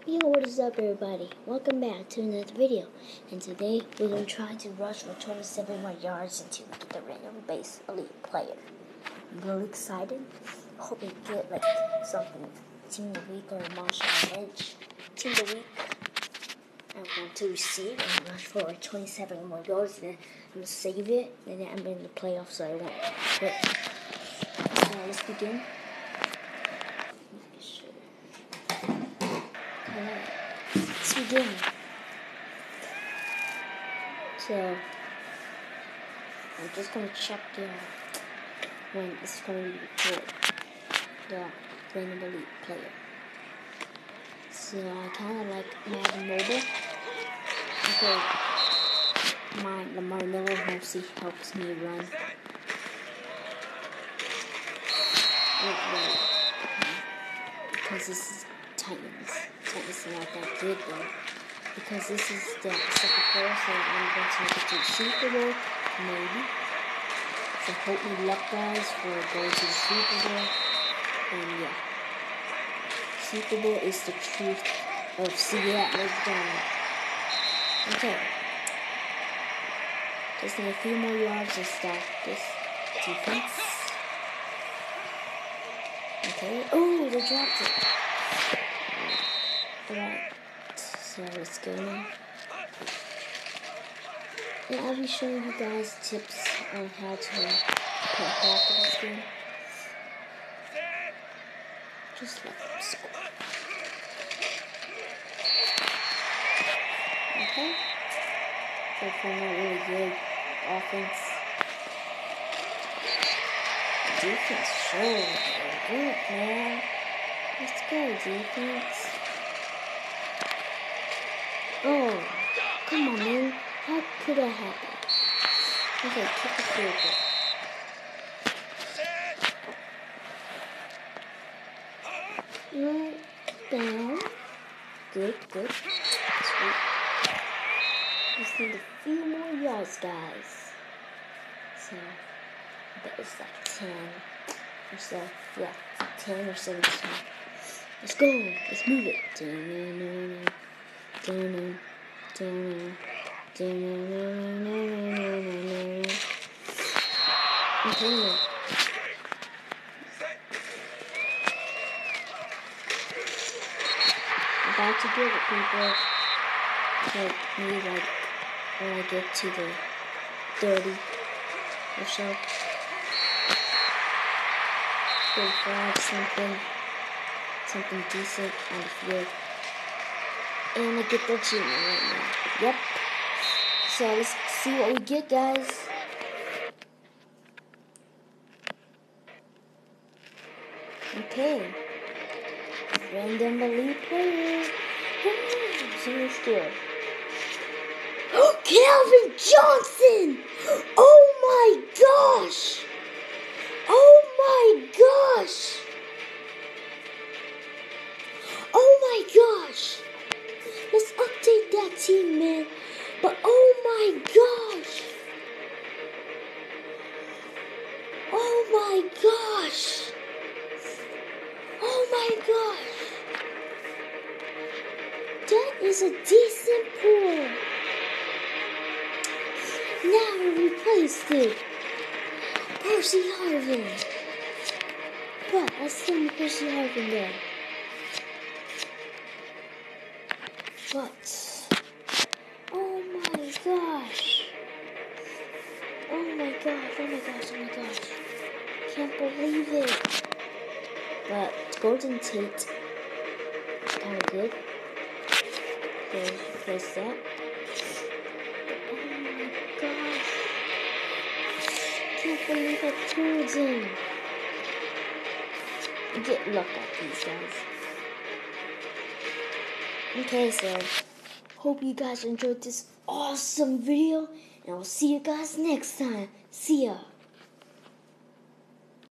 Yo, what is up everybody? Welcome back to another video. And today we're going to try to rush for 27 more yards until we get the random base elite player. I'm really excited. Hope we get like something Team of the Week or Marshawn Lynch. Team of the Week. I'm going to receive and rush for 27 more yards. Then I'm going to save it. And then I'm in the playoffs so I won't quit. So let's begin. Let's begin. So, I'm just going to check when it's going to be recorded, the random elite player. So, I kind of like Madden Mobile. Okay, Lamar Miller mostly helps me run. Because this is Titans. Titans are not that good though. Because this is the second player, so I'm going to make it to the Super Bowl, maybe. So hope me luck, guys, for going to the Super Bowl. And yeah, Super Bowl is the truth of Seattle down. Okay, just need a few more yards to stop this defense. Okay. Oh, they dropped it. Alright. So let's go now. And I'll be showing you guys tips on how to play half of this game. Just let them score. Okay. So far not really good offense. Defense sure good, man. Let's go, defense. Oh, come on, man. How could that happen? Okay, kick the field goal. No, down. Good. Sweet. Just need a few more yards, guys. So, that is like 10 or so. Yeah, 10 or 17. Let's go. Let's move it. Okay. About to give it, people. Like me, like when I get to the 30 or so. 35, something decent on the field. And I get the achievement right now. Yep. So let's see what we get, guys. Okay. Random elite player. So scared. Oh, Calvin Johnson! Oh my gosh! Oh my gosh! Oh my gosh! Let's update that team, man. But oh my gosh! Oh my gosh! Oh my gosh! That is a decent pool. Now we replaced it. Percy Harvin. But I still need Percy Harvin there. But oh my gosh. Oh my gosh. Can't believe it. But Golden Tate is kind of good. So replace that. But oh my gosh. Can't believe I pulled him. Get luck at these guys. Okay, so hope you guys enjoyed this awesome video, and I'll see you guys next time. See ya.